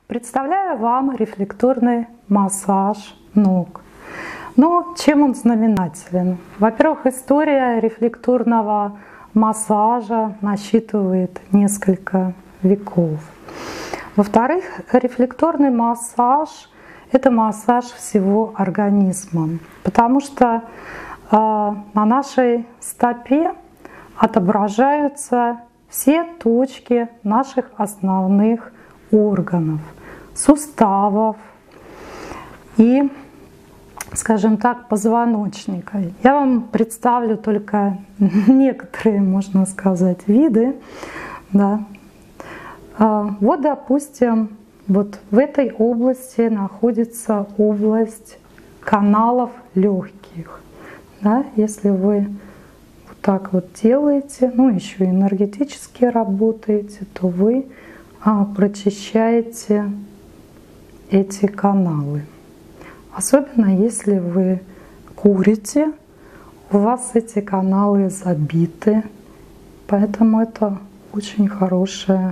Представляю вам рефлекторный массаж ног. Но чем он знаменателен? Во-первых, история рефлекторного массажа насчитывает несколько веков. Во-вторых, рефлекторный массаж — это массаж всего организма, потому что на нашей стопе отображаются все точки наших основных органов, суставов и, скажем так, позвоночника. Я вам представлю только некоторые, можно сказать, виды. Да. Вот, допустим, вот в этой области находится область каналов легких. Да. Если вы вот так вот делаете, ну еще и энергетически работаете, то вы прочищаете эти каналы. Особенно если вы курите, у вас эти каналы забиты. Поэтому это очень хороший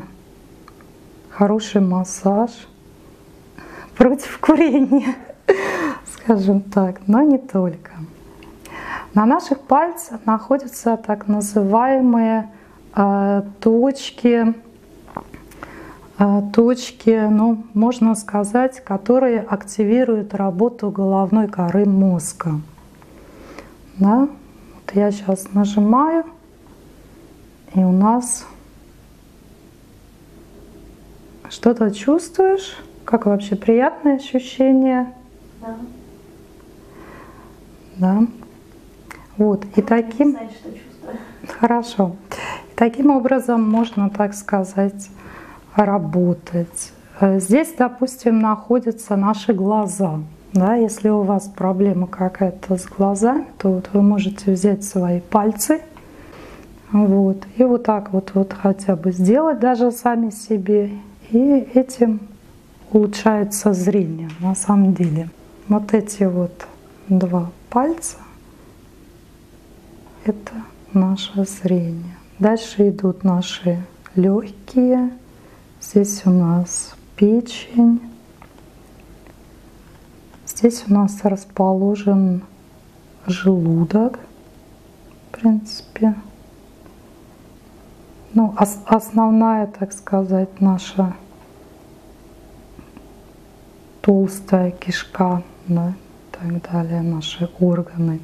массаж против курения, скажем так, но не только. На наших пальцах находятся так называемые точки, ну, можно сказать, которые активируют работу головной коры мозга. Да? Вот я сейчас нажимаю, и у нас что-то чувствуешь? Как вообще, приятное ощущение? Да. Да. Вот, и таким... Знаю, что чувствую. Хорошо. Таким образом можно, так сказать, работать. Здесь, допустим, находятся наши глаза. Да, если у вас проблема какая-то с глазами, то вот вы можете взять свои пальцы вот, и вот так вот хотя бы сделать даже сами себе. И этим улучшается зрение на самом деле. Вот эти вот два пальца — это наше зрение. Дальше идут наши легкие. Здесь у нас печень. Здесь у нас расположен желудок, в принципе. Ну, основная, так сказать, наша толстая кишка, да, и так далее, наши органы.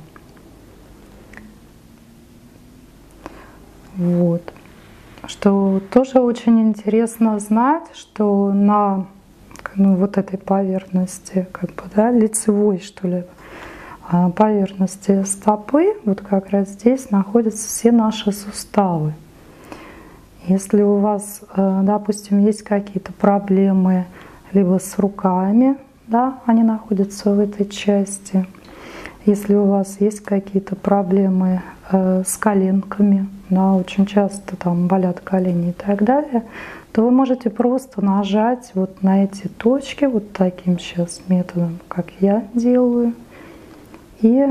Вот. Что тоже очень интересно знать, что на вот этой поверхности, как бы, да, лицевой, что ли, поверхности стопы, вот как раз здесь находятся все наши суставы. Если у вас, допустим, есть какие-то проблемы либо с руками, да, они находятся в этой части. Если у вас есть какие-то проблемы с коленками, да, очень часто там болят колени и так далее, то вы можете просто нажать вот на эти точки вот таким сейчас методом, как я делаю, и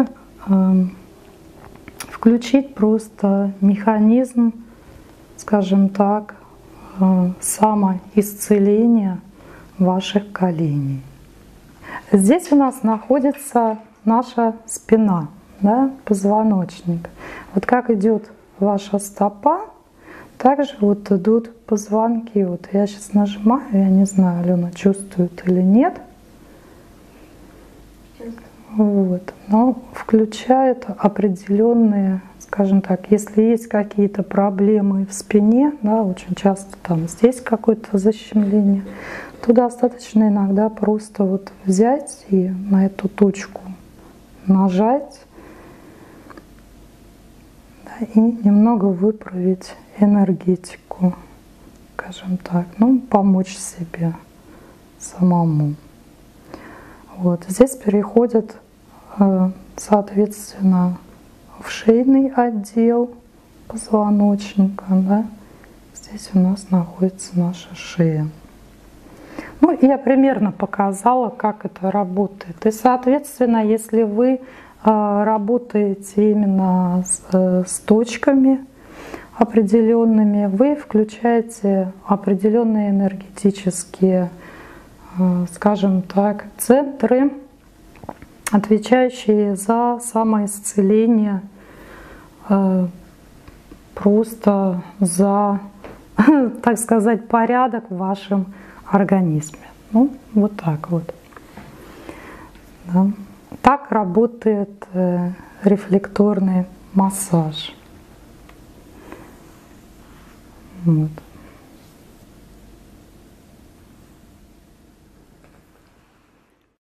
включить просто механизм, скажем так, самоисцеления ваших коленей. Здесь у нас находится наша спина, да, позвоночник. Вот как идет ваша стопа, также вот идут позвонки. Вот я сейчас нажимаю, я не знаю, Алена чувствует или нет. Вот. Но включает определенные, скажем так, если есть какие-то проблемы в спине, да, очень часто там здесь какое-то защемление, то достаточно иногда просто вот взять и на эту точку нажать, да, и немного выправить энергетику, скажем так, ну, помочь себе самому. Вот. Здесь переходит, соответственно, в шейный отдел позвоночника. Да? Здесь у нас находится наша шея. Ну, я примерно показала, как это работает. И, соответственно, если вы работаете именно с точками определенными, вы включаете определенные энергетические скажем так, центры, отвечающие за самоисцеление, просто за, так сказать, порядок в вашем организме. Ну, вот так вот. Да. Так работает рефлекторный массаж. Вот.